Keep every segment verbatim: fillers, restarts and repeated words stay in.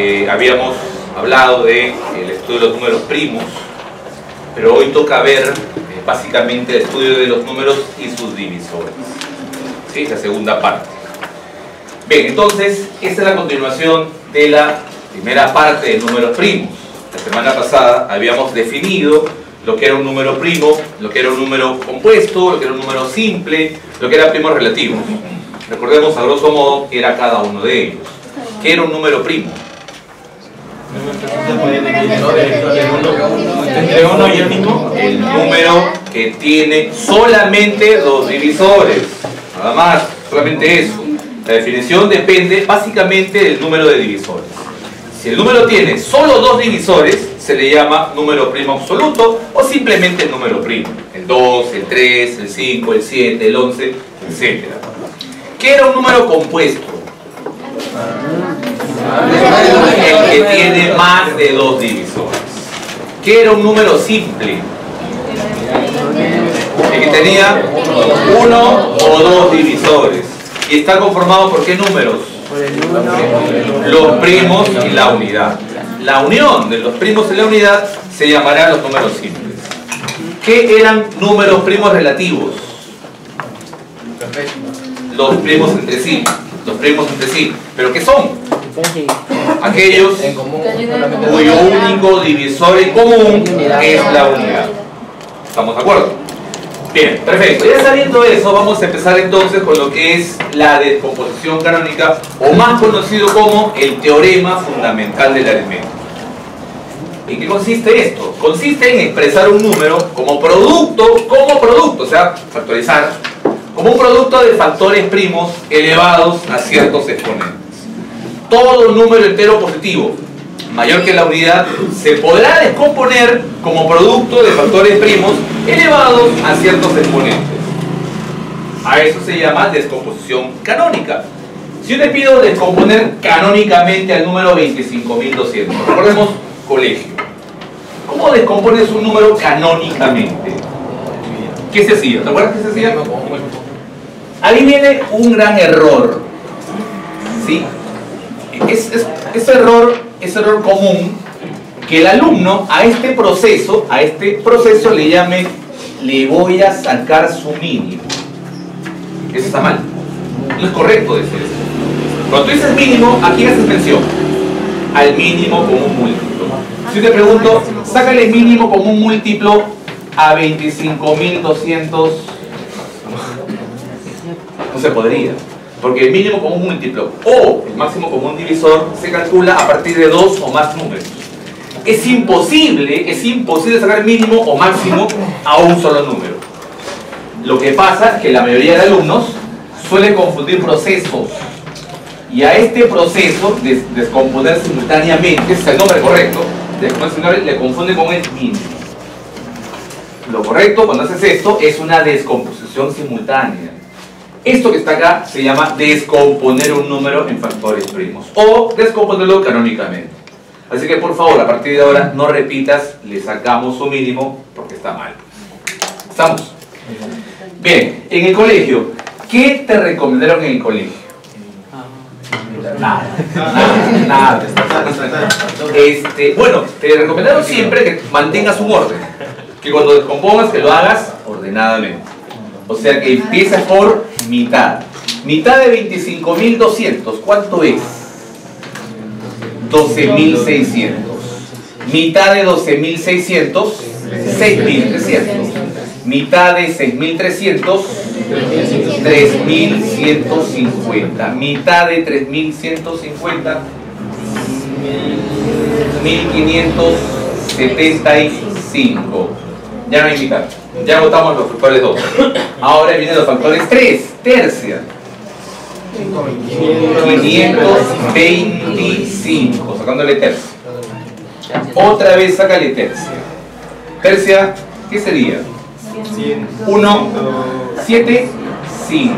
eh, habíamos hablado del estudio de los números primos, pero hoy toca ver eh, básicamente el estudio de los números y sus divisores. ¿Sí? La segunda parte. Bien, entonces, esta es la continuación de la primera parte de números primos. La semana pasada habíamos definido lo que era un número primo, lo que era un número compuesto, lo que era un número simple, lo que era primos relativos. Recordemos, a grosso modo, era cada uno de ellos. ¿Qué era un número primo? Entre uno y el mismo. El número que tiene solamente dos divisores. Nada más, solamente eso. La definición depende básicamente del número de divisores. Si el número tiene solo dos divisores, se le llama número primo absoluto o simplemente el número primo. El dos, el tres, el cinco, el siete, el once, etcétera. ¿Qué era un número compuesto? El que tiene más de dos divisores. ¿Qué era un número simple? El que tenía uno o dos divisores. ¿Y está conformado por qué números? Los primos y la unidad. La unión de los primos y la unidad se llamará los números simples. ¿Qué eran números primos relativos? Los primos entre sí. Los primos entre sí. ¿Pero qué son? Aquellos cuyo único divisor en común es la unidad. ¿Estamos de acuerdo? Bien, perfecto. Ya sabiendo eso, vamos a empezar entonces con lo que es la descomposición canónica, o más conocido como el teorema fundamental de la aritmética. ¿En qué consiste esto? Consiste en expresar un número como producto, como producto, o sea, factorizar, como un producto de factores primos elevados a ciertos exponentes. Todo número entero positivo mayor que la unidad se podrá descomponer como producto de factores primos elevados a ciertos exponentes. A eso se llama descomposición canónica. Si yo te pido descomponer canónicamente al número veinticinco mil doscientos, recordemos colegio. ¿Cómo descompones un número canónicamente? ¿Qué se hacía? ¿Te acuerdas qué se hacía? Ahí viene un gran error. ¿Sí? Es, es, es error es error común que el alumno a este proceso, a este proceso le llame, le voy a sacar su mínimo. Eso está mal. No es correcto decir eso. Cuando tú dices mínimo, ¿a quién haces mención? Al mínimo como un múltiplo. Si yo te pregunto, sácale mínimo como un múltiplo a veinticinco mil doscientos, no se podría. Porque el mínimo común múltiplo o el máximo común divisor se calcula a partir de dos o más números. Es imposible, es imposible sacar mínimo o máximo a un solo número. Lo que pasa es que la mayoría de alumnos suele confundir procesos. Y a este proceso de descomponer simultáneamente, ese es el nombre correcto, de descomponer simultáneamente, le confunde con el mínimo. Lo correcto cuando haces esto es una descomposición simultánea. Esto que está acá se llama descomponer un número en factores primos o descomponerlo canónicamente. Así que por favor, a partir de ahora no repitas, le sacamos su mínimo porque está mal. ¿Estamos? Bien, en el colegio, ¿qué te recomendaron en el colegio? Nada, nada, nada. Este, bueno, te recomendaron siempre que mantengas un orden, que cuando descompongas que lo hagas ordenadamente. O sea que empiezas por mitad. Mitad de veinticinco mil doscientos, ¿cuánto es? doce mil seiscientos. Mitad de doce mil seiscientos, seis mil trescientos. Mitad de seis mil trescientos, tres mil ciento cincuenta. Mitad de tres mil ciento cincuenta, mil quinientos setenta y cinco. Ya no hay mitad. Ya agotamos los factores dos. Ahora vienen los factores tres. Tercia. quinientos veinticinco. Sacándole tercia. Otra vez sácale tercia. Tercia, ¿qué sería? uno, siete, cinco.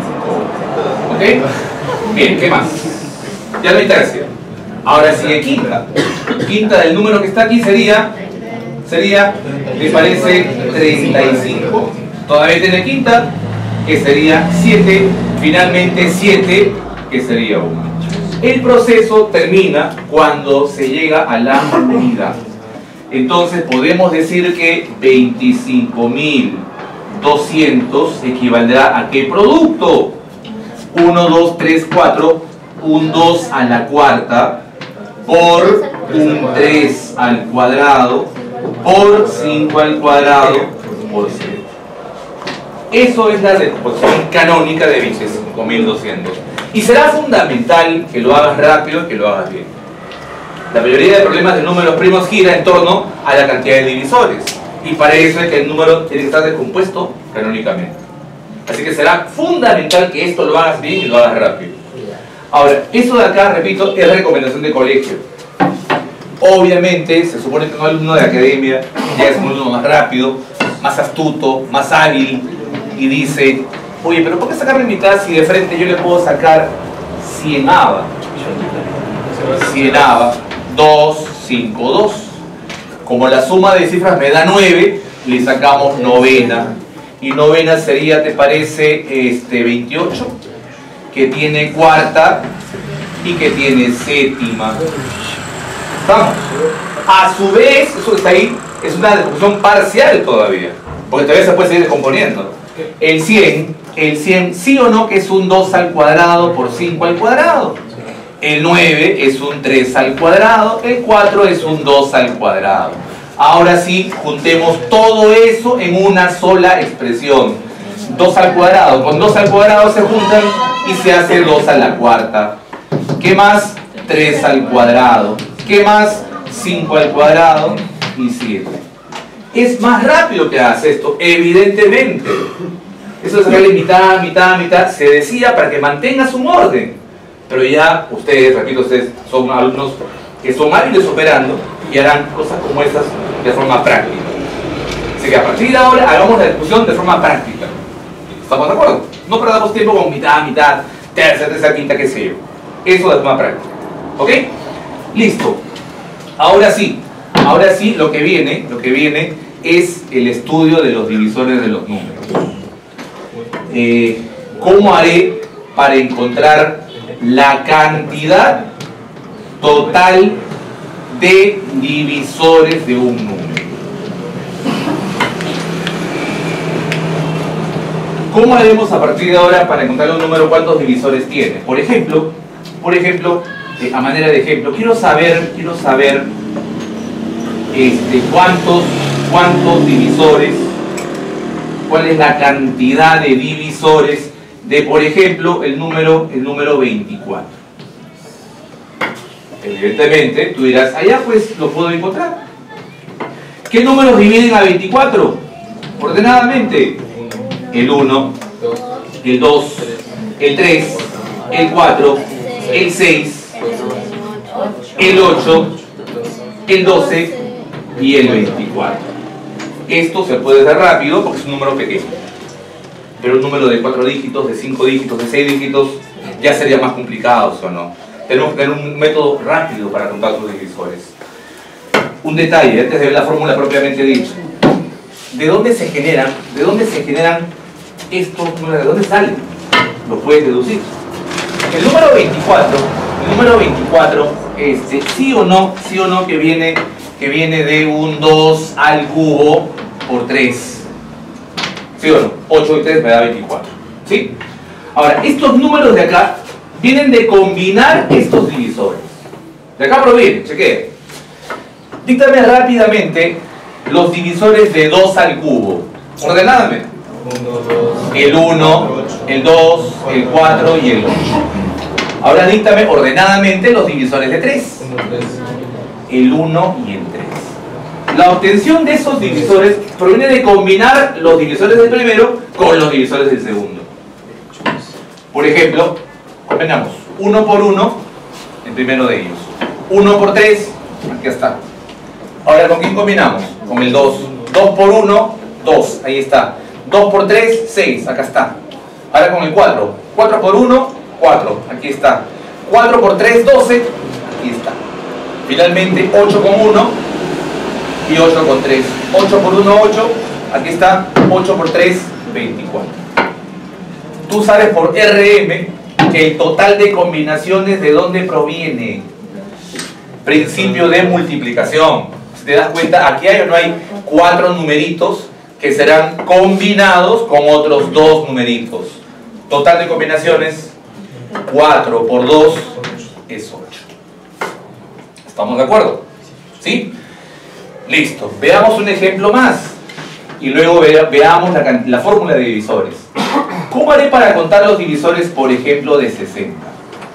¿Ok? Bien, ¿qué más? Ya no hay tercia. Ahora sigue quinta. Quinta del número que está aquí sería... Sería, me parece, treinta y cinco. Todavía tiene quinta, que sería siete. Finalmente siete, que sería uno. El proceso termina cuando se llega a la unidad. Entonces podemos decir que veinticinco mil doscientos equivaldrá a ¿qué producto? uno, dos, tres, cuatro, un dos a la cuarta por un tres al cuadrado por cinco al cuadrado por siete. Eso es la descomposición canónica de veinticinco mil doscientos. Y será fundamental que lo hagas rápido y que lo hagas bien. La mayoría de problemas de números primos gira en torno a la cantidad de divisores. Y para eso es que el número tiene que estar descompuesto canónicamente. Así que será fundamental que esto lo hagas bien y lo hagas rápido. Ahora, eso de acá, repito, es recomendación de colegio. Obviamente, se supone que un alumno de academia ya es un alumno más rápido, más astuto, más hábil, y dice, oye, pero ¿por qué sacarle mitad si de frente yo le puedo sacar cien A B A? cien A B A, dos, cinco, dos. Como la suma de cifras me da nueve, le sacamos novena. Y novena sería, ¿te parece? Este, veintiocho, que tiene cuarta y que tiene séptima. Vamos. A su vez, eso que está ahí es una descomposición parcial todavía, porque todavía se puede seguir descomponiendo. El cien, el cien sí o no que es un dos al cuadrado por cinco al cuadrado. El nueve es un tres al cuadrado, el cuatro es un dos al cuadrado. Ahora sí, juntemos todo eso en una sola expresión. dos al cuadrado, con dos al cuadrado se juntan y se hace dos a la cuarta. ¿Qué más? tres al cuadrado. ¿Qué más? cinco al cuadrado y siete. Es más rápido que hace esto, evidentemente. Eso de sacarle mitad, mitad, mitad, se decía para que mantengas un orden. Pero ya ustedes, repito, ustedes son alumnos que son hábiles operando y harán cosas como estas de forma práctica. Así que a partir de ahora hagamos la discusión de forma práctica. ¿Estamos de acuerdo? No perdamos tiempo con mitad, mitad, tercera, tercera, quinta, qué sé yo. Eso de forma práctica. ¿Ok? Listo. Ahora sí, ahora sí lo que viene, lo que viene es el estudio de los divisores de los números. Eh, ¿Cómo haré para encontrar la cantidad total de divisores de un número? ¿Cómo haremos a partir de ahora para encontrar un número cuántos divisores tiene? Por ejemplo, por ejemplo, eh, a manera de ejemplo, quiero saber, quiero saber este, cuántos, cuántos divisores, cuál es la cantidad de divisores de, por ejemplo, el número, el número veinticuatro. Evidentemente, tú dirás, allá pues lo puedo encontrar. ¿Qué números dividen a veinticuatro? Ordenadamente. El uno, el dos, el tres, el cuatro, el seis, el ocho, el doce y el veinticuatro. Esto se puede hacer rápido porque es un número pequeño. Pero un número de cuatro dígitos, de cinco dígitos, de seis dígitos, ya sería más complicado, ¿o no? Tenemos que tener un método rápido para contar sus divisores. Un detalle, antes de ver la fórmula propiamente dicha. ¿De dónde se generan? ¿De dónde se generan estos números? ¿De dónde salen? Lo puedes deducir. El número veinticuatro, el número veinticuatro, este, sí o no, sí o no que viene, que viene de un dos al cubo por tres. ¿Sí o no? ocho y tres me da veinticuatro. ¿Sí? Ahora, estos números de acá vienen de combinar estos divisores. De acá proviene, chequea. Díctame rápidamente los divisores de dos al cubo. Ordenadamente. El uno, el dos, el cuatro y el ocho. Ahora díctame ordenadamente los divisores de tres. El uno y el tres. La obtención de esos divisores proviene de combinar los divisores del primero con los divisores del segundo. Por ejemplo, combinamos uno por uno, el primero de ellos. uno por tres, aquí está. Ahora, ¿con quién combinamos? Con el dos. dos por uno, dos, ahí está. dos por tres, seis, acá está. Ahora con el cuatro. cuatro por uno, cuatro, aquí está. cuatro por tres, doce, aquí está. Finalmente, ocho con uno y ocho con tres. ocho por uno, ocho, aquí está. ocho por tres, veinticuatro. Tú sabes por R M El total de combinaciones, ¿de dónde proviene? Principio de multiplicación. Si te das cuenta, aquí hay o no hay cuatro numeritos que serán combinados con otros dos numeritos. Total de combinaciones, cuatro por dos es ocho. ¿Estamos de acuerdo? ¿Sí? Listo. Veamos un ejemplo más. Y luego ve, veamos la, la fórmula de divisores. ¿Cómo haré para contar los divisores, por ejemplo, de sesenta?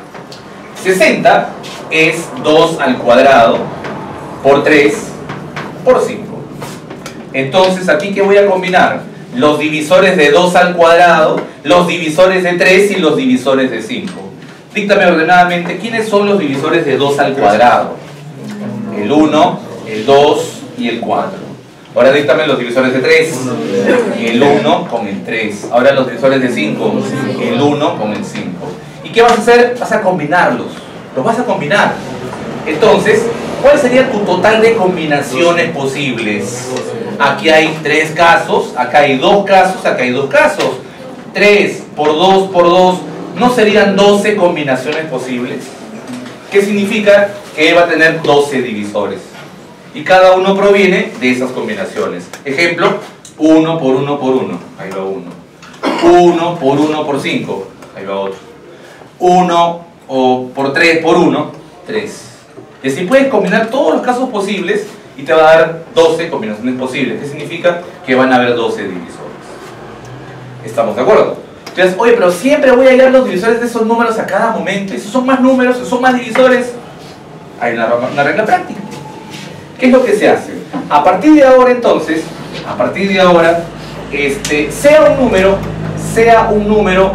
sesenta es dos al cuadrado por tres por cinco. Entonces, ¿aquí qué voy a combinar? Los divisores de dos al cuadrado, los divisores de tres y los divisores de cinco. Díctame ordenadamente, ¿quiénes son los divisores de dos al cuadrado? El uno, el dos y el cuatro. Ahora díctame los divisores de tres. El uno con el tres. Ahora los divisores de cinco. El uno con el cinco. ¿Y qué vas a hacer? Vas a combinarlos. Los vas a combinar. Entonces, ¿cuál sería tu total de combinaciones posibles? Aquí hay tres casos, acá hay dos casos, acá hay dos casos. tres por dos por dos, ¿no serían doce combinaciones posibles? ¿Qué significa? Que va a tener doce divisores. Y cada uno proviene de esas combinaciones. Ejemplo, uno por uno por uno, ahí va uno. uno por uno por cinco, ahí va otro. uno por tres por uno, tres. Y así puedes combinar todos los casos posibles y te va a dar doce combinaciones posibles. ¿Qué significa? Que van a haber doce divisores. ¿Estamos de acuerdo? Entonces, oye, pero siempre voy a hallar los divisores de esos números a cada momento. ¿Esos son más números? ¿Esos son más divisores? Hay una, una regla práctica. ¿Qué es lo que se hace? A partir de ahora, entonces, a partir de ahora, este, sea un número, sea un número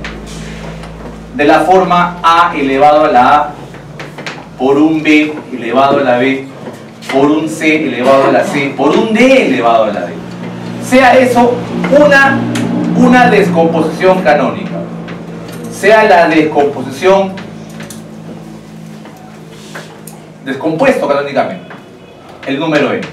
de la forma A elevado a la A, por un B elevado a la B, por un C elevado a la C, por un D elevado a la D. Sea eso una, una descomposición canónica. Sea la descomposición descompuesto canónicamente. El número n.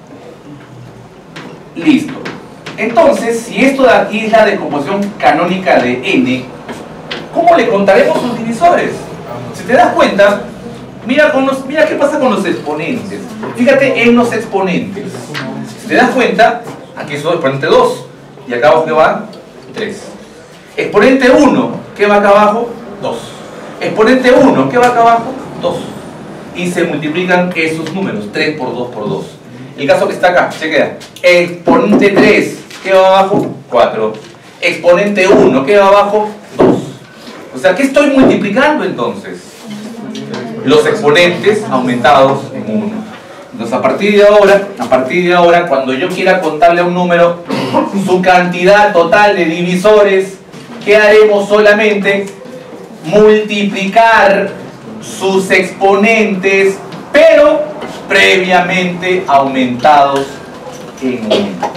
Listo. Entonces, si esto de aquí es la descomposición canónica de n, ¿cómo le contaremos sus divisores? Si te das cuenta, mira, con los, mira qué pasa con los exponentes. Fíjate en los exponentes. Si te das cuenta, aquí es exponente dos. Y acá abajo, ¿qué va? tres. Exponente uno, ¿qué va acá abajo? dos. Exponente uno, ¿qué va acá abajo? dos. Y se multiplican esos números, tres por dos por dos. El caso que está acá, se queda. Exponente tres, ¿qué va abajo? cuatro. Exponente uno, ¿qué va abajo? dos. O sea, ¿qué estoy multiplicando entonces? Los exponentes aumentados en uno. Entonces, a partir de ahora, a partir de ahora, cuando yo quiera contarle a un número su cantidad total de divisores, ¿qué haremos solamente? Multiplicar sus exponentes, pero previamente aumentados en uno.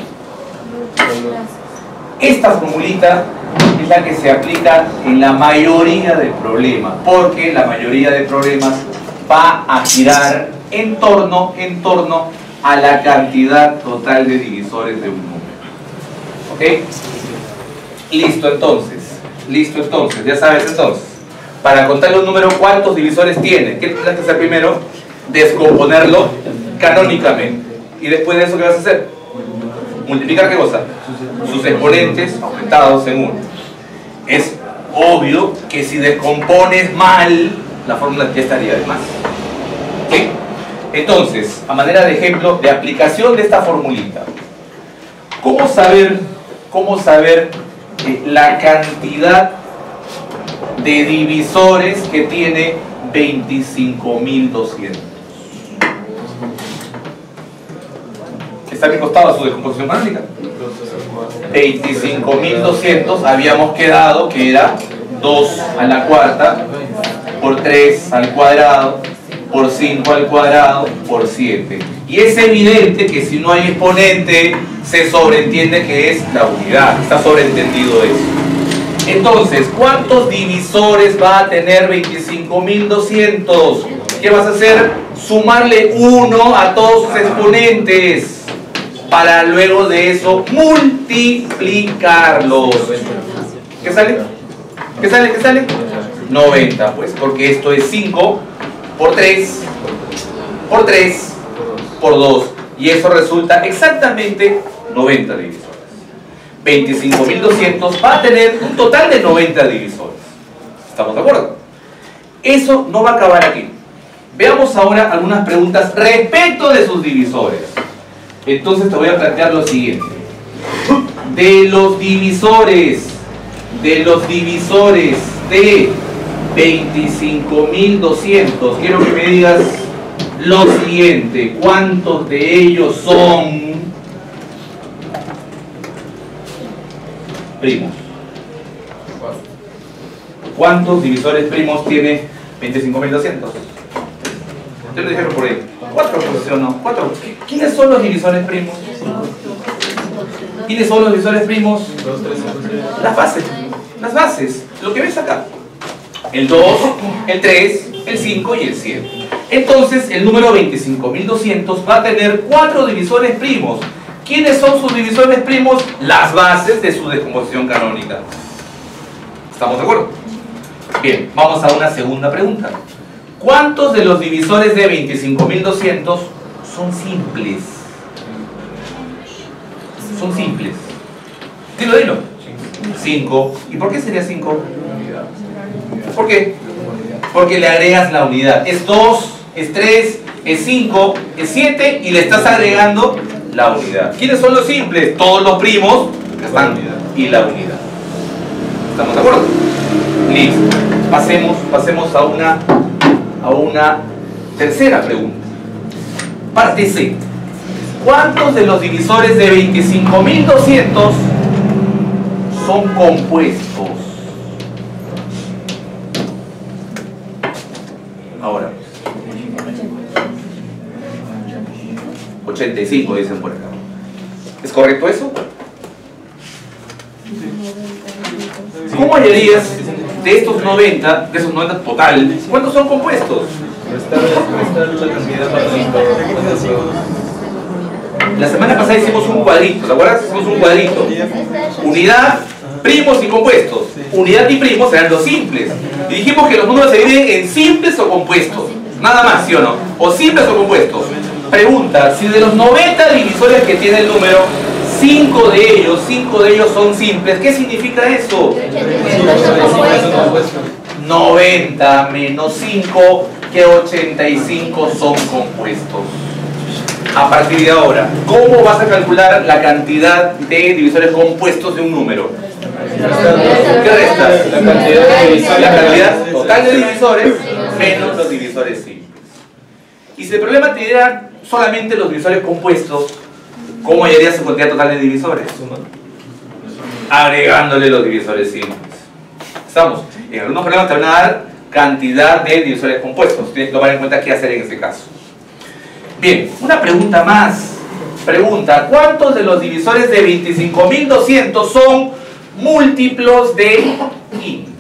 Esta formulita es la que se aplica en la mayoría de problemas, porque la mayoría de problemas va a girar en torno, en torno a la cantidad total de divisores de un número. ¿Ok? Listo entonces, listo entonces, ya sabes entonces. Para contarle un número, ¿cuántos divisores tiene? ¿Qué tienes que hacer primero? Descomponerlo canónicamente. ¿Y después de eso qué vas a hacer? Multiplicar ¿qué cosa? Sus exponentes aumentados en uno. Es obvio que si descompones mal, la fórmula ya estaría de más. ¿Sí? Entonces, a manera de ejemplo de aplicación de esta formulita, ¿cómo saber, cómo saber eh, la cantidad de divisores que tiene veinticinco mil doscientos? ¿Está a mi costado su descomposición canónica? veinticinco mil doscientos habíamos quedado que era dos a la cuarta por tres al cuadrado por cinco al cuadrado por siete. Y es evidente que si no hay exponente se sobreentiende que es la unidad. Está sobreentendido eso. Entonces, ¿cuántos divisores va a tener veinticinco mil doscientos? ¿Qué vas a hacer? Sumarle uno a todos sus exponentes para luego de eso multiplicarlos. ¿Qué sale? ¿Qué sale? ¿Qué sale? noventa, pues, porque esto es cinco por tres por tres por dos. Y eso resulta exactamente noventa divisores. veinticinco mil doscientos va a tener un total de noventa divisores. ¿Estamos de acuerdo? Eso no va a acabar aquí. Veamos ahora algunas preguntas respecto de sus divisores. Entonces te voy a plantear lo siguiente. De los divisores, de los divisores de veinticinco mil doscientos, quiero que me digas lo siguiente. ¿Cuántos de ellos son primos? ¿Cuántos divisores primos tiene veinticinco mil doscientos? Ustedes lo dijeron por ahí. Cuatro, ¿sí o no? Cuatro. ¿Quiénes son los divisores primos? ¿Quiénes son los divisores primos? Las bases. Las bases. Lo que ves acá. El dos, el tres, el cinco y el siete. Entonces, el número veinticinco mil doscientos va a tener cuatro divisores primos. ¿Quiénes son sus divisores primos? Las bases de su descomposición canónica. ¿Estamos de acuerdo? Bien, vamos a una segunda pregunta. ¿Cuántos de los divisores de veinticinco mil doscientos son simples? Son simples. Dilo, dilo. cinco. ¿Y por qué sería cinco? ¿Por qué? Porque le agregas la unidad. Es dos, es tres, es cinco, es siete y le estás agregando la unidad. ¿Quiénes son los simples? Todos los primos están y la unidad. ¿Estamos de acuerdo? Listo. Pasemos, pasemos a una, a una tercera pregunta. Parte C. ¿Cuántos de los divisores de veinticinco mil doscientos son compuestos? Ahora. ochenta y cinco dicen por acá. ¿Es correcto eso? ¿Cómo hallarías de estos noventa, de esos noventa total, cuántos son compuestos? La semana pasada hicimos un cuadrito, ¿te acuerdas? Hicimos un cuadrito. Unidad, primos y compuestos. Unidad y primos eran los simples. Y dijimos que los números se dividen en simples o compuestos. Nada más, ¿sí o no? O simples o compuestos. Pregunta, si de los noventa divisores que tiene el número, cinco de ellos, cinco de ellos son simples, ¿qué significa eso? noventa menos cinco, que ochenta y cinco son compuestos. A partir de ahora, ¿cómo vas a calcular la cantidad de divisores compuestos de un número? ¿Qué restas? La cantidad, de la cantidad total de divisores menos los divisores simples. Y si el problema te diera solamente los divisores compuestos, ¿cómo hallarías su cantidad total de divisores? Agregándole los divisores simples. ¿Estamos? En algunos problemas te van a dar cantidad de divisores compuestos. Tienes que tomar en cuenta qué hacer en ese caso. Bien, una pregunta más. Pregunta, ¿cuántos de los divisores de veinticinco mil doscientos son múltiplos de quince?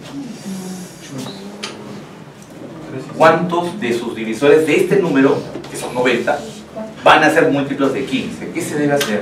¿Cuántos de sus divisores de este número, que son noventa, van a ser múltiplos de quince? ¿Qué se debe hacer?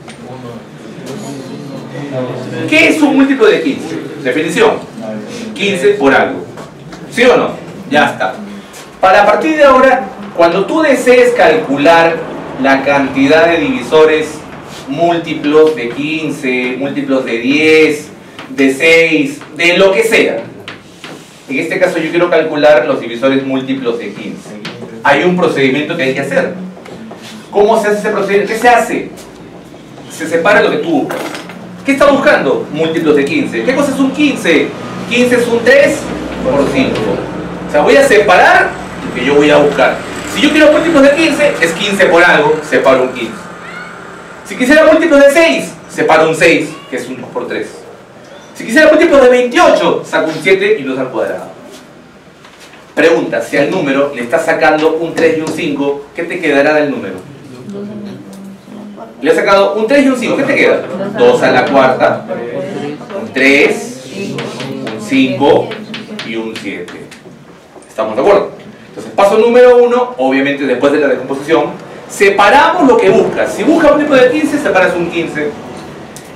¿Qué es un múltiplo de quince? Definición. quince por algo. ¿Sí o no? Ya está. Para a partir de ahora, cuando tú desees calcular la cantidad de divisores múltiplos de quince, múltiplos de diez, de seis, de lo que sea. En este caso yo quiero calcular los divisores múltiplos de quince. Hay un procedimiento que hay que hacer. ¿Cómo se hace ese procedimiento? ¿Qué se hace? Se separa lo que tú buscas. ¿Qué está buscando? Múltiplos de quince. ¿Qué cosa es un quince? quince es un tres por cinco. O sea, voy a separar lo que yo voy a buscar. Si yo quiero múltiplos de quince, es quince por algo, separo un quince. Si quisiera múltiplos de seis, separo un seis, que es un dos por tres. Si quisiera múltiplos de veintiocho, saco un siete y lo saco al cuadrado. Pregunta, si al número le estás sacando un tres y un cinco, ¿qué te quedará del número? Le he sacado un tres y un cinco, ¿qué te queda? dos a la cuarta, un tres, un cinco y un siete. ¿Estamos de acuerdo? Entonces, paso número uno, obviamente después de la descomposición, separamos lo que buscas. Si buscas múltiplo de quince, separas un quince.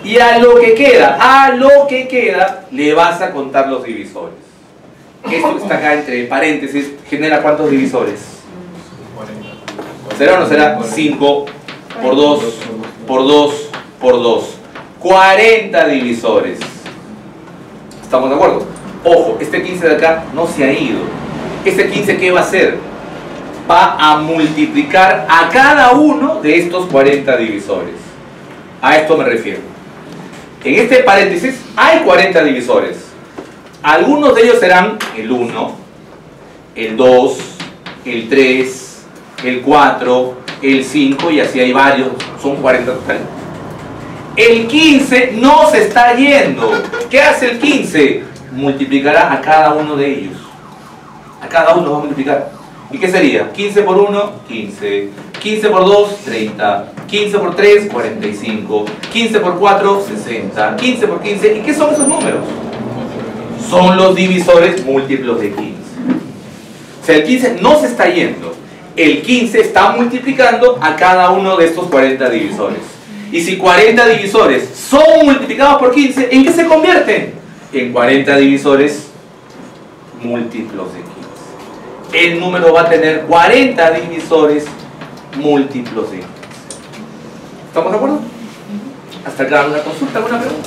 Y a lo que queda, a lo que queda, le vas a contar los divisores. Esto que está acá entre paréntesis, ¿genera cuántos divisores? ¿Será o no será? cinco por dos, por dos, por dos. cuarenta divisores. ¿Estamos de acuerdo? Ojo, este quince de acá no se ha ido. Este quince, ¿qué va a hacer? Va a multiplicar a cada uno de estos cuarenta divisores. A esto me refiero. En este paréntesis hay cuarenta divisores. Algunos de ellos serán el uno, el dos, el tres, el cuatro, el cinco y así hay varios. Son cuarenta total. El quince no se está yendo. ¿Qué hace el quince? Multiplicará a cada uno de ellos. A cada uno va a multiplicar. ¿Y qué sería? quince por uno, quince. quince por dos, treinta. quince por tres, cuarenta y cinco. quince por cuatro, sesenta. quince por quince. ¿Y qué son esos números? Son los divisores múltiplos de quince. O sea, el quince no se está yendo. El quince está multiplicando a cada uno de estos cuarenta divisores. Y si cuarenta divisores son multiplicados por quince, ¿en qué se convierten? En cuarenta divisores múltiplos de quince. El número va a tener cuarenta divisores múltiplos de quince. ¿Estamos de acuerdo? ¿Hasta acá alguna consulta, alguna pregunta?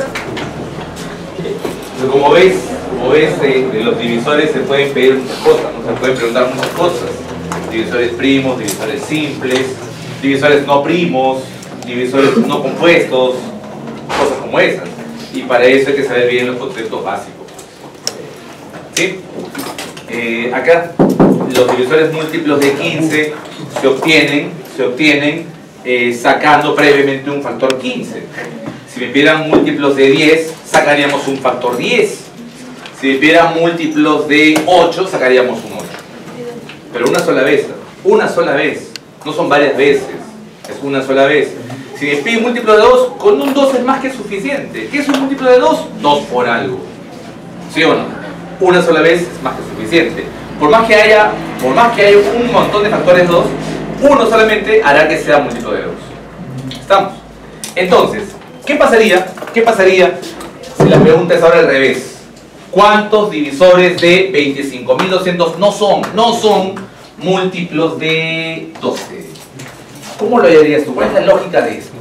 Pero como ves, como ves de, de los divisores se pueden pedir muchas cosas, ¿no? Se pueden preguntar muchas cosas. Divisores primos, divisores simples, divisores no primos, divisores no compuestos, cosas como esas. Y para eso hay que saber bien los conceptos básicos. ¿Sí? Eh, acá los divisores múltiplos de quince se obtienen, se obtienen eh, sacando previamente un factor quince. Si me pidieran múltiplos de diez, sacaríamos un factor diez. Si me pidieran múltiplos de ocho, sacaríamos un ocho. Pero una sola vez, una sola vez, no son varias veces, es una sola vez. Si me piden múltiplo de dos, con un dos es más que suficiente. ¿Qué es un múltiplo de dos? dos por algo. ¿Sí o no? Una sola vez es más que suficiente. Por más que haya, por más que haya un montón de factores dos, uno solamente hará que sea múltiplo de dos. ¿Estamos? Entonces, ¿qué pasaría? ¿Qué pasaría si la pregunta es ahora al revés? ¿Cuántos divisores de veinticinco mil doscientos no son? No son múltiplos de doce. ¿Cómo lo harías tú? ¿Cuál es la lógica de esto?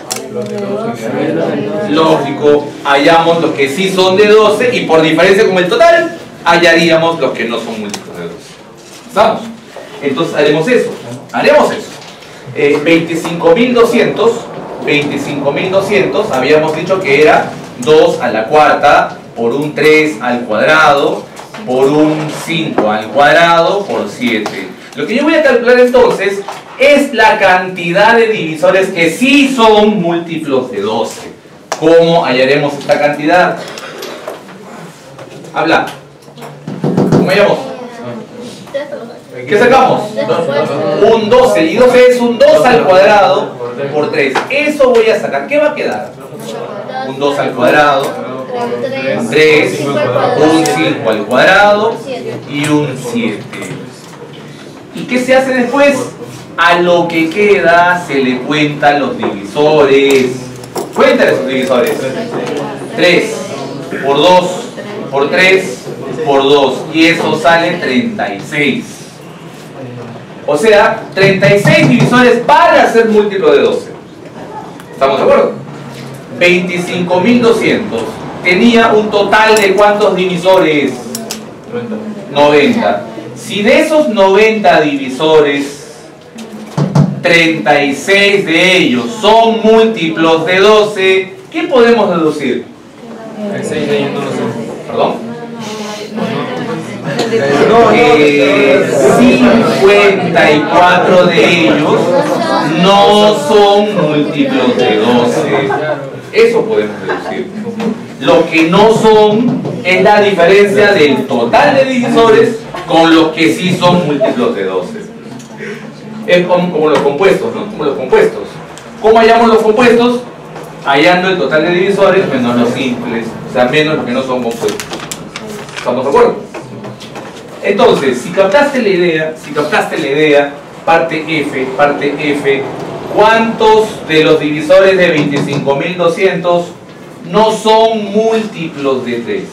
Lógico, hallamos los que sí son de doce y por diferencia con el total, hallaríamos los que no son múltiplos de doce. ¿Estamos? Entonces haremos eso. Haremos eso. Eh, veinticinco mil doscientos, veinticinco mil doscientos, habíamos dicho que era dos a la cuarta por un tres al cuadrado por un cinco al cuadrado por siete. Lo que yo voy a calcular entonces es la cantidad de divisores que sí son múltiplos de doce. ¿Cómo hallaremos esta cantidad? Habla. ¿Cómo hallamos? ¿Qué sacamos? Un doce. Y doce es un dos al cuadrado por tres. Eso voy a sacar. ¿Qué va a quedar? Un dos al cuadrado, un tres, un cinco al cuadrado y un siete. ¿Y qué se hace después? A lo que queda se le cuentan los divisores. Cuéntale sus divisores. tres por dos por tres por dos. Y eso sale treinta y seis. O sea, treinta y seis divisores para ser múltiplo de doce. ¿Estamos de acuerdo? veinticinco mil doscientos tenía un total de ¿cuántos divisores? noventa. Si de esos noventa divisores, treinta y seis de ellos son múltiplos de doce, ¿qué podemos deducir? ¿Perdón? Eh, cincuenta y cuatro de ellos no son múltiplos de doce. Eso podemos deducir. Lo que no son es la diferencia del total de divisores con los que sí son múltiplos de doce. Es como, como los compuestos, ¿no? Como los compuestos. ¿Cómo hallamos los compuestos? Hallando el total de divisores menos los simples, o sea, menos los que no son compuestos. ¿Estamos de acuerdo? Entonces, si captaste la idea, si captaste la idea, parte F, parte F, ¿cuántos de los divisores de veinticinco mil doscientos no son múltiplos de tres?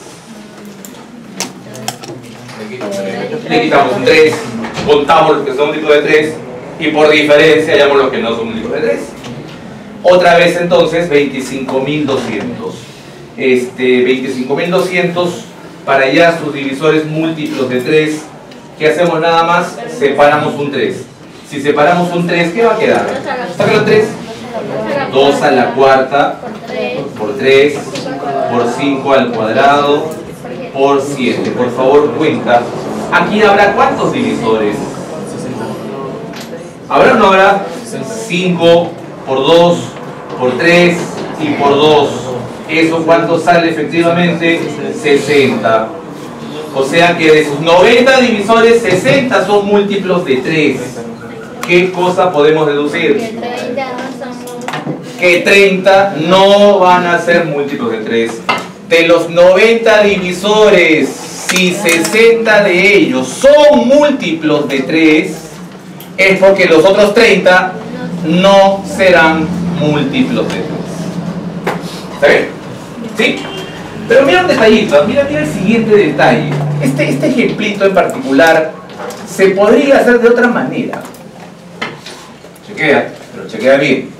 Le quitamos un tres, contamos los que son múltiplos de tres y por diferencia hallamos los que no son múltiplos de tres. Otra vez entonces veinticinco mil doscientos. Este, veinticinco mil doscientos, para hallar sus divisores múltiplos de tres, ¿qué hacemos nada más? Separamos un tres. Si separamos un tres, ¿qué va a quedar? Sácalo tres. dos a la cuarta por tres por cinco al cuadrado por siete. Por favor, cuenta. Aquí habrá ¿cuántos divisores? ¿Habrá o no habrá? cinco por dos por tres y por dos. ¿Eso cuánto sale efectivamente? sesenta. O sea que de sus noventa divisores, sesenta son múltiplos de tres. ¿Qué cosa podemos deducir? Que treinta no van a ser múltiplos de tres. De los noventa divisores, si sesenta de ellos son múltiplos de tres, es porque los otros treinta no serán múltiplos de tres. ¿Está bien? ¿Sí? Pero mira un detallito, mira, mira el siguiente detalle. Este, este ejemplito en particular se podría hacer de otra manera. Chequea, pero chequea bien.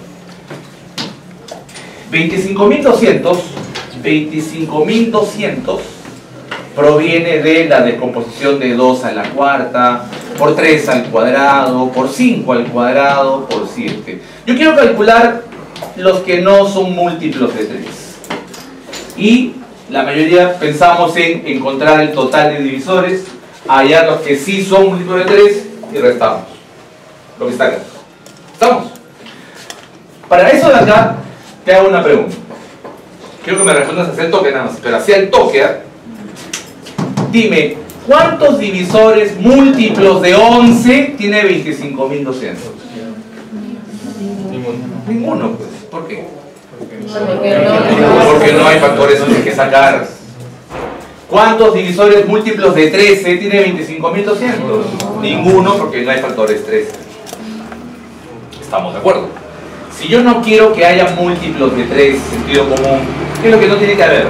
veinticinco mil doscientos, veinticinco mil doscientos proviene de la descomposición de dos a la cuarta, por tres al cuadrado, por cinco al cuadrado, por siete. Yo quiero calcular los que no son múltiplos de tres. Y la mayoría pensamos en encontrar el total de divisores, hallar los que sí son múltiplos de tres y restamos lo que está acá. ¿Estamos? Para eso de acá te hago una pregunta. Quiero que me respondas hacia el toque nada más, pero hacia el toque, ¿eh? Dime, ¿cuántos divisores múltiplos de once tiene veinticinco mil doscientos? Ninguno. Ninguno, pues. ¿Por qué? Porque no hay factores once que sacar. ¿Cuántos divisores múltiplos de trece tiene veinticinco mil doscientos? Ninguno, porque no hay factores trece. ¿Estamos de acuerdo? Si yo no quiero que haya múltiplos de tres, sentido común, ¿qué es lo que no tiene que haber?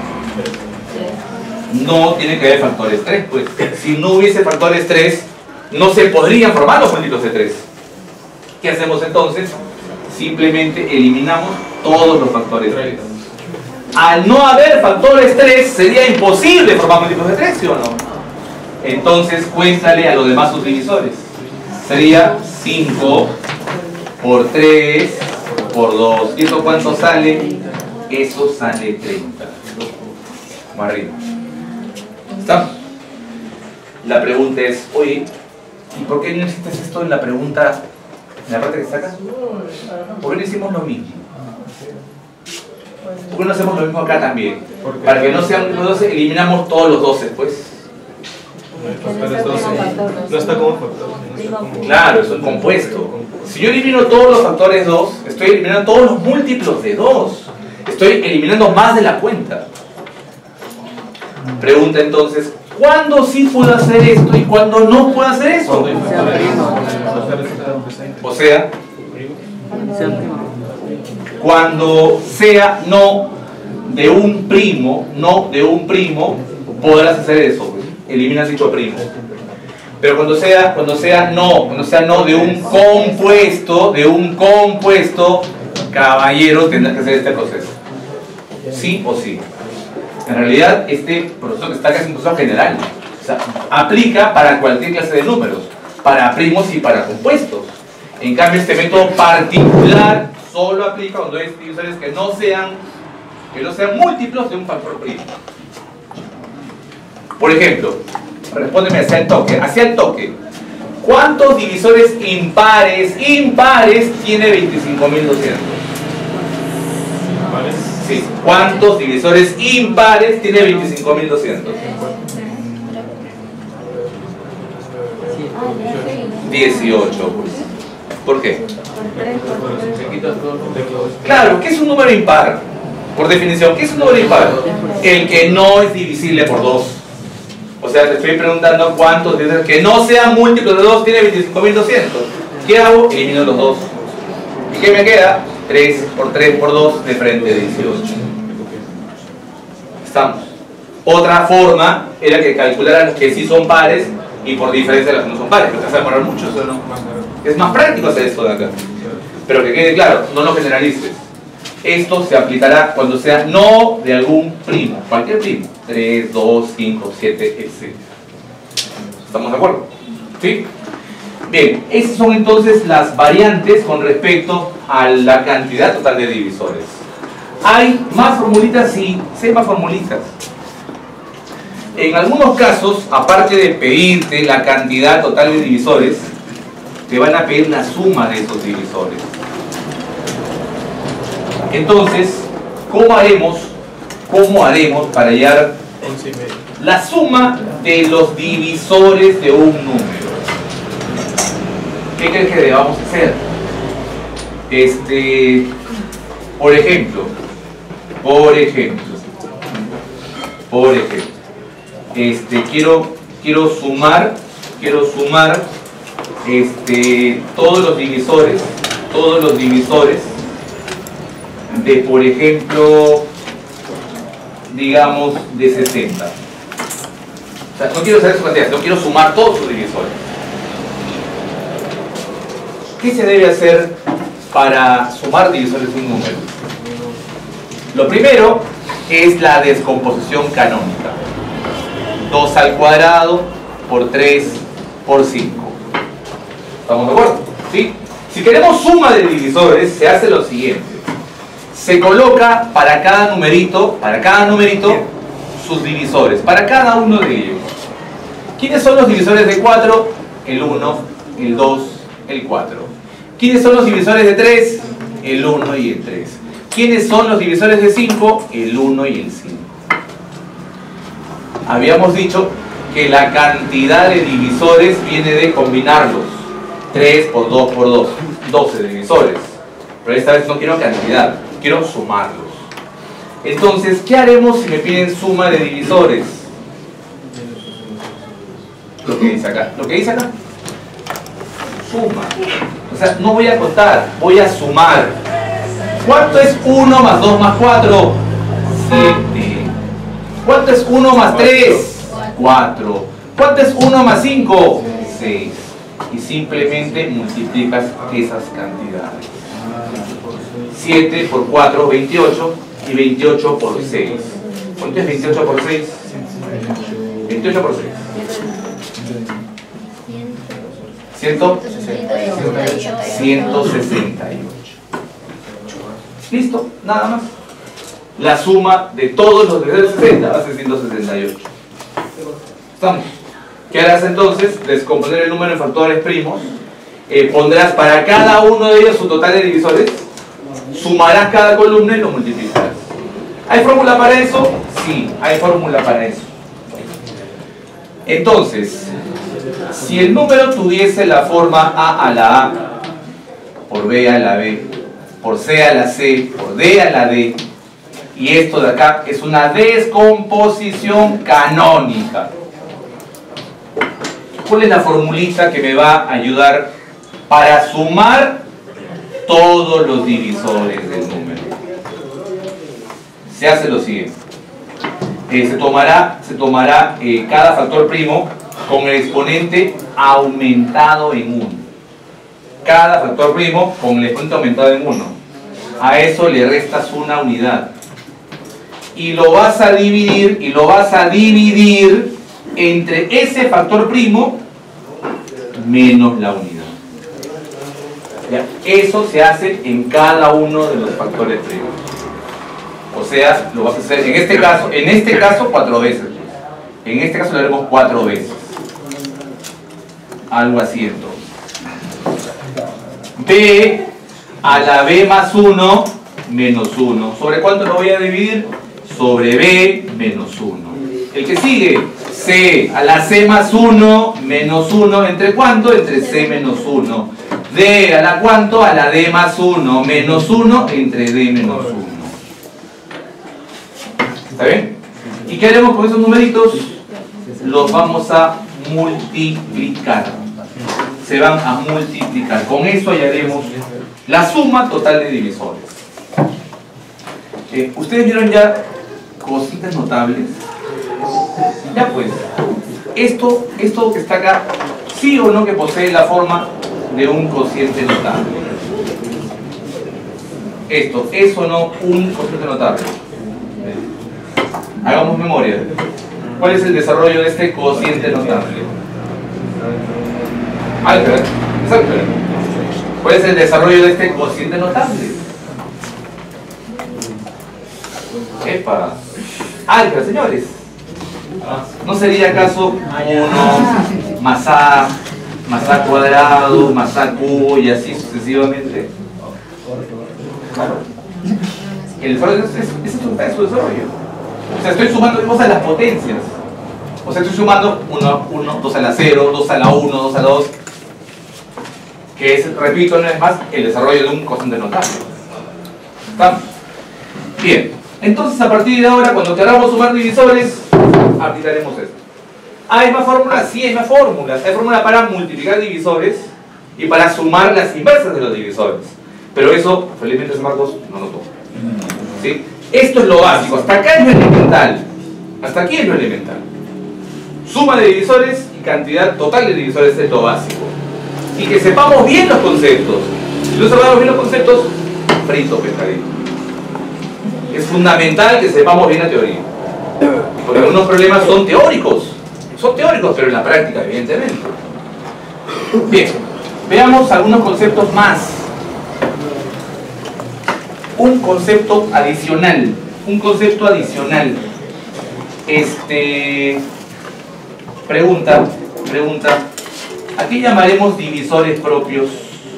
No tiene que haber factores tres, pues. Si no hubiese factores tres, no se podrían formar los múltiplos de tres. ¿Qué hacemos entonces? Simplemente eliminamos todos los factores tres. Al no haber factores tres, sería imposible formar múltiplos de tres, ¿sí o no? Entonces, cuéntale a los demás sus divisores. Sería cinco por tres por dos. ¿Y eso cuánto sale? Eso sale treinta. Vamos arriba. ¿Está? La pregunta es, oye, ¿y por qué no hiciste esto en la pregunta, en la parte que está acá? ¿Por qué no hicimos lo mismo? ¿Por qué no hacemos lo mismo acá también? Para que no sean los doce, eliminamos todos los doce, pues. No está como factor. Claro, es un compuesto. Si yo elimino todos los factores dos, estoy eliminando todos los múltiplos de dos. Estoy eliminando más de la cuenta. Pregunta entonces, ¿cuándo sí puedo hacer esto y cuándo no puedo hacer esto? O sea, cuando sea no de un primo, no de un primo, podrás hacer eso. Eliminas dicho primo. Pero cuando sea, cuando sea no, cuando sea no de un compuesto, de un compuesto, caballero, tendrás que hacer este proceso. Sí o sí. En realidad, este proceso que está acá es un proceso general. O sea, aplica para cualquier clase de números, para primos y para compuestos. En cambio, este método particular solo aplica cuando hay divisores que no sean, que no sean múltiplos de un factor primo. Por ejemplo, respóndeme hacia el toque, hacia el toque. ¿Cuántos divisores impares, impares tiene veinticinco mil doscientos? Sí. ¿Cuántos divisores impares tiene veinticinco mil doscientos? dieciocho. ¿Por qué? Claro, ¿qué es un número impar? Por definición, ¿qué es un número impar? El que no es divisible por dos. O sea, te estoy preguntando cuántos divisores que no sean múltiplos de dos tiene veinticinco mil doscientos. ¿Qué hago? Elimino los dos. ¿Y qué me queda? tres por tres por dos de frente de dieciocho. Estamos. Otra forma era que calcularan que sí son pares y por diferencia las que no son pares, pero te hace demorar mucho, eso no. Es más práctico hacer esto de acá. Pero que quede claro, no lo generalices. Esto se aplicará cuando sea no de algún primo, cualquier primo. tres, dos, cinco, siete, etcétera. ¿Estamos de acuerdo? ¿Sí? Bien, esas son entonces las variantes con respecto a la cantidad total de divisores. ¿Hay más formulitas? Sí, sí hay más formulitas. En algunos casos, aparte de pedirte la cantidad total de divisores, te van a pedir la suma de esos divisores. Entonces, ¿cómo haremos? ¿Cómo haremos para hallar la suma de los divisores de un número? ¿Qué crees que debamos hacer? Este, por ejemplo, por ejemplo, por ejemplo, este, quiero, quiero sumar, quiero sumar, este, todos los divisores, todos los divisores de, por ejemplo, digamos, de sesenta. O sea, no quiero saber su cantidad, no quiero sumar todos sus divisores. ¿Qué se debe hacer para sumar divisores de un número? Lo primero es la descomposición canónica. dos al cuadrado por tres por cinco. ¿Estamos de acuerdo? ¿Sí? Si queremos suma de divisores, se hace lo siguiente. Se coloca para cada numerito, para cada numerito, sus divisores, para cada uno de ellos. ¿Quiénes son los divisores de cuatro? El uno, el dos, el cuatro. ¿Quiénes son los divisores de tres? El uno y el tres. ¿Quiénes son los divisores de cinco? El uno y el cinco. Habíamos dicho que la cantidad de divisores viene de combinarlos. tres por dos por dos. doce divisores. Pero esta vez no quiero cantidad, quiero sumarlos. Entonces, ¿qué haremos si me piden suma de divisores? Lo que dice acá. Lo que dice acá. Suma. O sea, no voy a contar, voy a sumar. ¿Cuánto es uno más dos más cuatro? siete. ¿Cuánto es uno más tres? cuatro. ¿Cuánto es uno más cinco? seis. Y simplemente multiplicas esas cantidades. siete por cuatro, veintiocho. Y veintiocho por seis. ¿Cuánto es veintiocho por seis? veintiocho por seis. ciento sesenta y ocho. ¿Listo? Nada más. La suma de todos los de sesenta va a ser ciento sesenta y ocho. ¿Estamos? ¿Qué harás entonces? Descomponer el número en factores primos. Eh, pondrás para cada uno de ellos su total de divisores. Sumarás cada columna y lo multiplicarás. ¿Hay fórmula para eso? Sí, hay fórmula para eso. Entonces, si el número tuviese la forma A a la A, por B a la B, por C a la C, por D a la D, y esto de acá es una descomposición canónica. ¿Cuál es la formulita que me va a ayudar para sumar todos los divisores del número? Se hace lo siguiente. Eh, se tomará, se tomará eh, cada factor primo con el exponente aumentado en uno. Cada factor primo con el exponente aumentado en uno. A eso le restas una unidad. Y lo vas a dividir, y lo vas a dividir entre ese factor primo menos la unidad. ¿Ya? Eso se hace en cada uno de los factores primos. O sea, lo vas a hacer en este caso, en este caso cuatro veces. En este caso lo haremos cuatro veces. Algo así entonces. B a la B más uno menos uno. ¿Sobre cuánto lo voy a dividir? Sobre B menos uno. El que sigue, C a la C más uno menos uno. ¿Entre cuánto? Entre C menos uno. D a la cuánto? A la D más uno menos uno entre D menos uno. ¿Está bien? ¿Y qué haremos con esos numeritos? Los vamos a multiplicar. Se van a multiplicar. Con eso hallaremos la suma total de divisores. Eh, Ustedes vieron ya cocientes notables. Ya pues, esto, esto que está acá, sí o no que posee la forma de un cociente notable. Esto, ¿es o no un cociente notable? Hagamos memoria. ¿Cuál es el desarrollo de este cociente notable? Álgebra, es álgebra. ¿Cuál es el desarrollo de este cociente notable? Epa, álgebra, señores. ¿No sería acaso uno más A, más A cuadrado, más A cubo y así sucesivamente? Claro. El desarrollo es, es, es su desarrollo. O sea, estoy sumando cosas a las potencias. O sea, estoy sumando uno, uno, dos a la cero, dos a la uno, dos a la dos. Que es, repito, no es más el desarrollo de un cociente notable. ¿Está? Bien. Entonces, a partir de ahora, cuando queramos sumar divisores, aplicaremos esto. ¿Hay más fórmulas? Sí, hay más fórmulas. Hay fórmulas para multiplicar divisores y para sumar las inversas de los divisores. Pero eso, felizmente, San Marcos no lo toca. ¿Sí? Esto es lo básico. Hasta acá es lo elemental. Hasta aquí es lo elemental. Suma de divisores y cantidad total de divisores es lo básico. Y que sepamos bien los conceptos. Si no sepamos bien los conceptos, frito pescadito. Es fundamental que sepamos bien la teoría. Porque algunos problemas son teóricos. Son teóricos, pero en la práctica, evidentemente. Bien, veamos algunos conceptos más. Un concepto adicional. Un concepto adicional. Este. Pregunta. Pregunta. ¿A qué llamaremos divisores propios?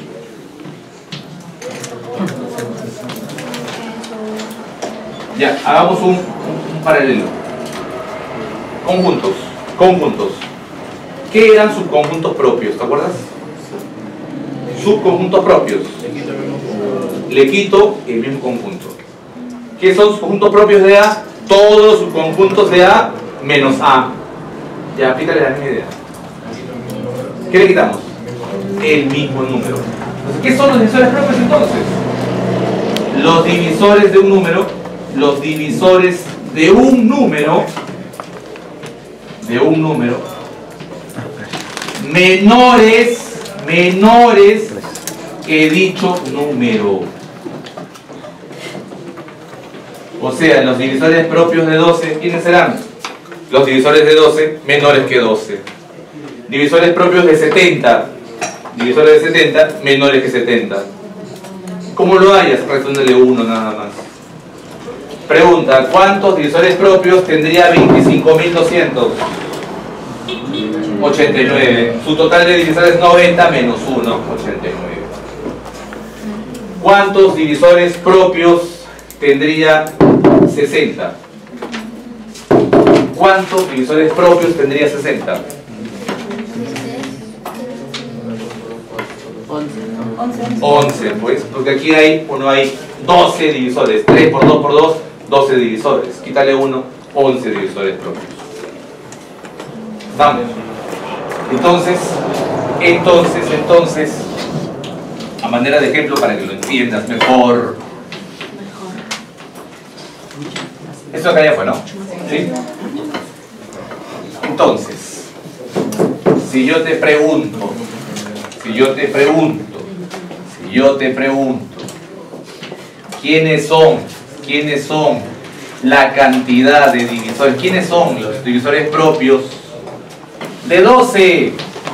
Ya, hagamos un, un, un paralelo. Conjuntos. Conjuntos. ¿Qué eran subconjuntos propios? ¿Te acuerdas? Subconjuntos propios. Le quito el mismo conjunto. ¿Qué son subconjuntos propios de A? Todos los subconjuntos de A menos A. Ya, aplícale la misma idea. ¿Qué le quitamos? El mismo número. Entonces, ¿qué son los divisores propios entonces? Los divisores de un número, los divisores de un número, de un número, menores, menores que dicho número. O sea, los divisores propios de doce, ¿quiénes serán? Los divisores de doce menores que doce. Divisores propios de setenta, divisores de setenta menores que setenta. ¿Cómo lo hayas? Respóndele uno nada más. Pregunta, ¿cuántos divisores propios tendría veinticinco mil doscientos? ochenta y nueve. Su total de divisores noventa menos uno, ochenta y nueve. ¿Cuántos divisores propios tendría sesenta? ¿Cuántos divisores propios tendría sesenta? once, pues, porque aquí hay, uno hay doce divisores, tres por dos por dos, doce divisores. Quítale uno, once divisores propios. ¿Estamos? Entonces, entonces, entonces, a manera de ejemplo para que lo entiendas mejor. Esto acá ya fue, ¿no? ¿Sí? Entonces, si yo te pregunto, si yo te pregunto, si yo te pregunto, ¿quiénes son, quiénes son la cantidad de divisores? ¿Quiénes son los divisores propios de doce?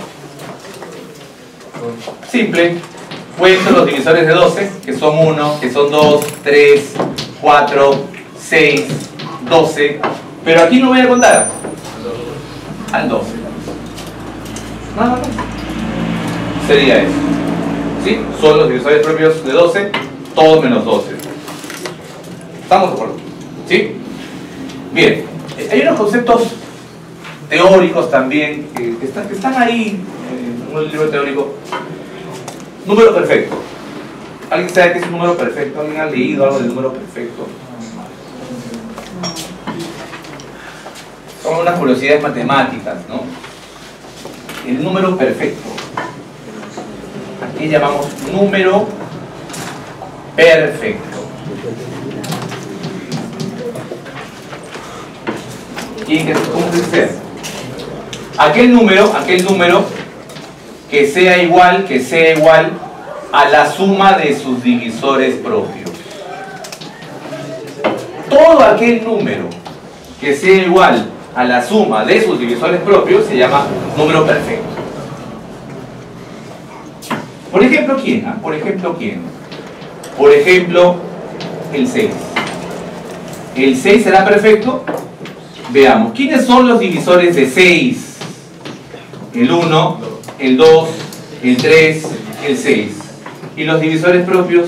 Simple. Cuento los divisores de doce, que son uno, que son dos, tres, cuatro, seis, doce. Pero aquí no voy a contar al doce. Nada más. Sería eso. ¿Sí? Son los divisores propios de doce, todos menos doce. ¿Estamos de acuerdo? ¿Sí? Bien. Hay unos conceptos teóricos también que, que, están, que están ahí en un libro teórico. Número perfecto. ¿Alguien sabe qué es un número perfecto? ¿Alguien ha leído algo del número perfecto? Son unas curiosidades matemáticas, ¿no? El número perfecto. Aquí llamamos número perfecto. ¿Quién que, ¿Cómo que sea? Aquel número, aquel número que sea igual, que sea igual a la suma de sus divisores propios. Todo aquel número que sea igual a la suma de sus divisores propios se llama número perfecto. Por ejemplo, ¿quién? ¿Ah? Por ejemplo, ¿quién? Por ejemplo, el seis. ¿El seis será perfecto? Veamos, ¿quiénes son los divisores de seis? El uno, el dos, el tres, el seis. ¿Y los divisores propios?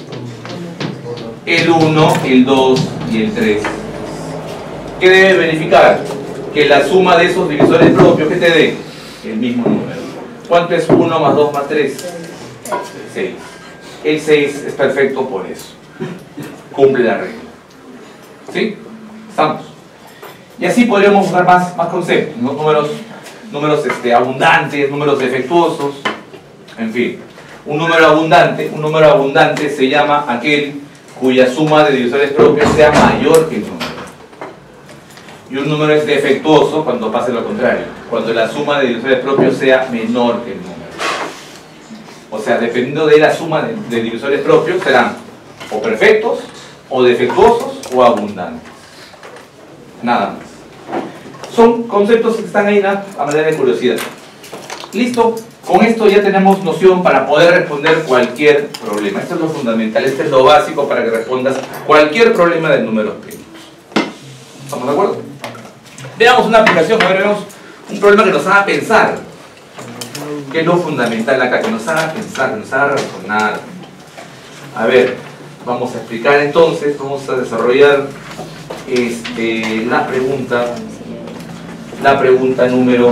El uno, el dos y el tres. ¿Qué debe verificar? Que la suma de esos divisores propios, ¿qué te dé? El mismo número. ¿Cuánto es uno más dos más tres? seis. El seis es perfecto por eso. Cumple la regla. ¿Sí? ¿Estamos? Y así podríamos usar más, más conceptos, ¿no? Números, números este, abundantes, números defectuosos, en fin. Un número abundante, un número abundante se llama aquel cuya suma de divisores propios sea mayor que el número. Y un número es defectuoso cuando pase lo contrario, cuando la suma de divisores propios sea menor que el número. O sea, dependiendo de la suma de, de divisores propios, serán o perfectos, o defectuosos, o abundantes. Nada más. Son conceptos que están ahí a manera de curiosidad. Listo. Con esto ya tenemos noción para poder responder cualquier problema. Esto es lo fundamental, esto es lo básico para que respondas cualquier problema de números primos. ¿Estamos de acuerdo? Veamos una aplicación, a ver, veamos un problema que nos haga pensar. ¿Qué es lo fundamental acá? Que nos haga pensar, que nos haga razonar. A ver, vamos a explicar entonces, vamos a desarrollar este, la pregunta, la pregunta número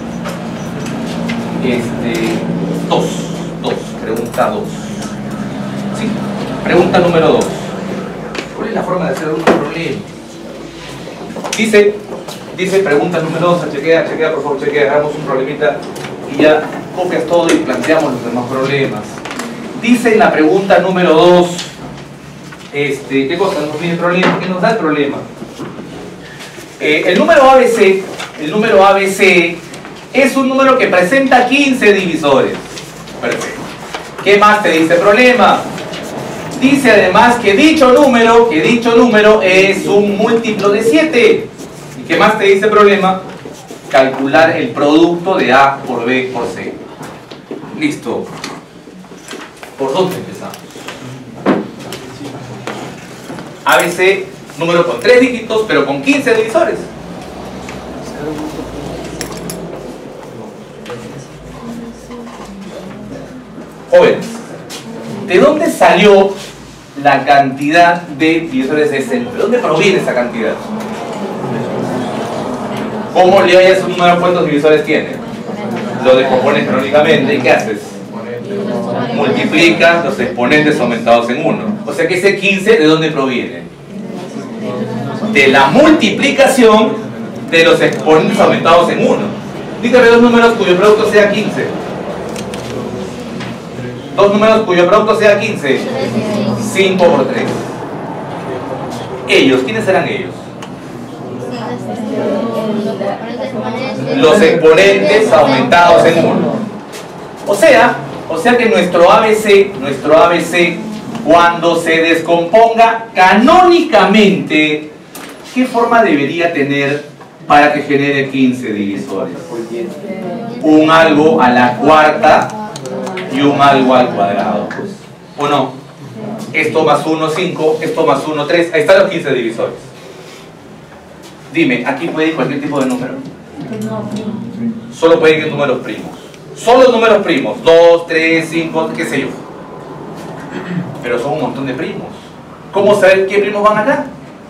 Este, dos, dos, pregunta dos. Sí, pregunta número dos. ¿Cuál es la forma de hacer algún problema? Dice, dice pregunta número dos, chequea, chequea, por favor, chequea, hagamos un problemita y ya copias todo y planteamos los demás problemas. Dice en la pregunta número dos, este, ¿qué cosa nos viene el problema? ¿Qué nos da el problema? Eh, el número A B C, el número A B C es un número que presenta quince divisores. Perfecto. ¿Qué más te dice el problema? Dice además que dicho número, que dicho número es un múltiplo de siete. ¿Y qué más te dice el problema? Calcular el producto de A por B por C. Listo. ¿Por dónde empezamos? A B C, número con tres dígitos, pero con quince divisores. Jóvenes, ¿de dónde salió la cantidad de divisores de ese número? ¿De dónde proviene esa cantidad? ¿Cómo le hallas un número? ¿Cuántos divisores tiene? Lo descompones cronológicamente. ¿Y qué haces? Multiplicas los exponentes aumentados en uno. O sea que ese quince, ¿de dónde proviene? De la multiplicación de los exponentes aumentados en uno. Dígame dos números cuyo producto sea quince. Dos números cuyo producto sea quince. cinco por tres. Ellos, ¿quiénes serán ellos? Los exponentes aumentados en uno. O sea, o sea que nuestro A B C, nuestro A B C, cuando se descomponga canónicamente, ¿qué forma debería tener para que genere quince divisores? Un algo a la cuarta y un algo al cuadrado, ¿o no? Esto más uno, cinco, esto más uno, tres, ahí están los quince divisores. Dime, ¿aquí puede ir cualquier tipo de número? Solo pueden ir números primos. Solo números primos, dos, tres, cinco, qué sé yo. Pero son un montón de primos. ¿Cómo saber qué primos van acá?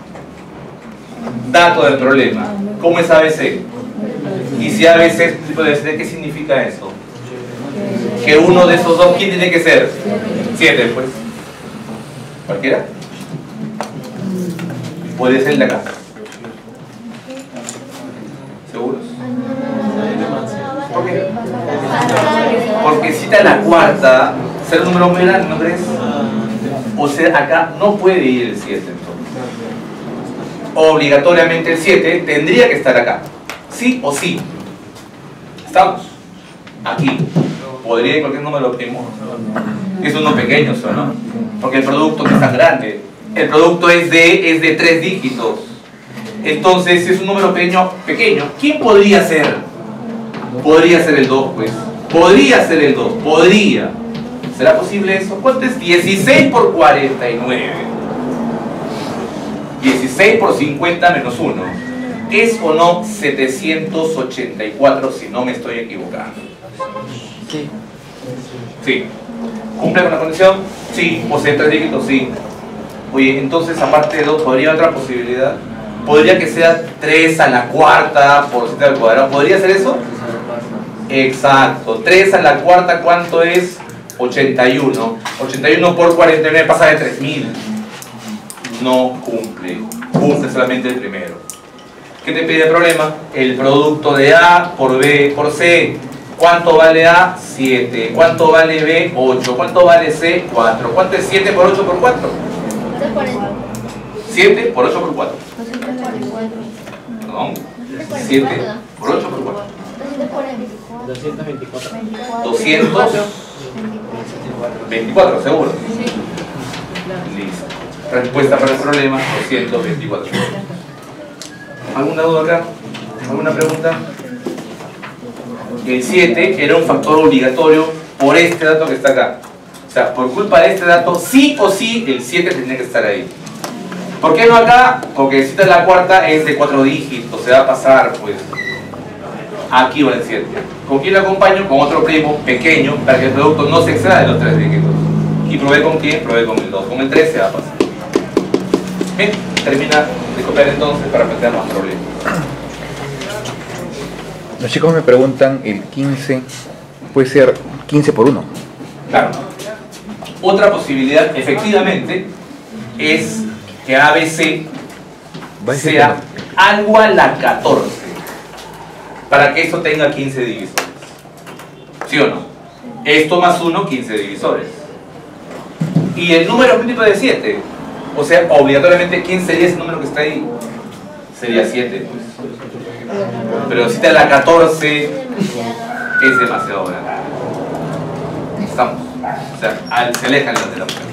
Dato del problema. ¿Cómo es A B C? Y si A B C es un tipo de A B C, ¿qué significa eso? Que uno de esos dos, ¿quién tiene que ser? siete, pues. ¿Cualquiera? Puede ser el de acá. ¿Seguros? ¿Por qué? Porque cita la cuarta, ser un número muy grande, ¿no crees? O sea, acá no puede ir el siete entonces. obligatoriamente el siete tendría que estar acá. Sí o sí. ¿Estamos? Aquí. ¿Podría ir cualquier número primo? Es uno pequeño, ¿no? Porque el producto no es tan grande. El producto es de, es de tres dígitos. Entonces, si es un número pequeño, pequeño, ¿quién podría ser? Podría ser el dos, pues. Podría ser el dos. Podría. ¿Será posible eso? ¿Cuánto es? dieciséis por cuarenta y nueve. dieciséis por cincuenta menos uno. ¿Es o no setecientos ochenta y cuatro si no me estoy equivocando? Sí. Sí. ¿Cumple con la condición? Sí. ¿Posee tres dígitos? Sí. Oye, entonces aparte de dos, ¿podría haber otra posibilidad? ¿Podría que sea tres a la cuarta por siete al cuadrado? ¿Podría ser eso? Exacto. tres a la cuarta, ¿cuánto es? ochenta y uno. ochenta y uno por cuarenta y nueve pasa de tres mil. No cumple. Cumple solamente el primero. ¿Qué te pide el problema? El producto de A por B por C. ¿Cuánto vale A? siete. ¿Cuánto vale B? ocho. ¿Cuánto vale C? cuatro. ¿Cuánto es siete por ocho por cuatro? siete por ocho por cuatro. Perdón. siete por ocho por cuatro. doscientos veinticuatro. doscientos veinticuatro, seguro. Listo. Respuesta para el problema, doscientos veinticuatro. ¿Alguna duda acá? ¿Alguna pregunta? El siete era un factor obligatorio por este dato que está acá. O sea, por culpa de este dato, sí o sí, el siete tenía que estar ahí. ¿Por qué no acá? Porque si la cuarta es de cuatro dígitos, se va a pasar, pues. Aquí va el siete. ¿Con quién lo acompaño? Con otro primo pequeño, para que el producto no se exceda de los tres dígitos. ¿Y probé con quién? Probé con el dos. Con el tres se va a pasar. Bien, termina de copiar entonces para plantear más problemas. Los chicos me preguntan, el quince puede ser quince por uno. Claro. Otra posibilidad, efectivamente, es que A B C sea algo a la catorce, para que esto tenga quince divisores. ¿Sí o no? Esto más uno, quince divisores. Y el número múltiplo de siete, o sea, obligatoriamente, ¿quién sería ese número que está ahí? Sería siete, pues. Pero si está la catorce, es demasiado grande. Estamos. O sea, se alejan las de la opción.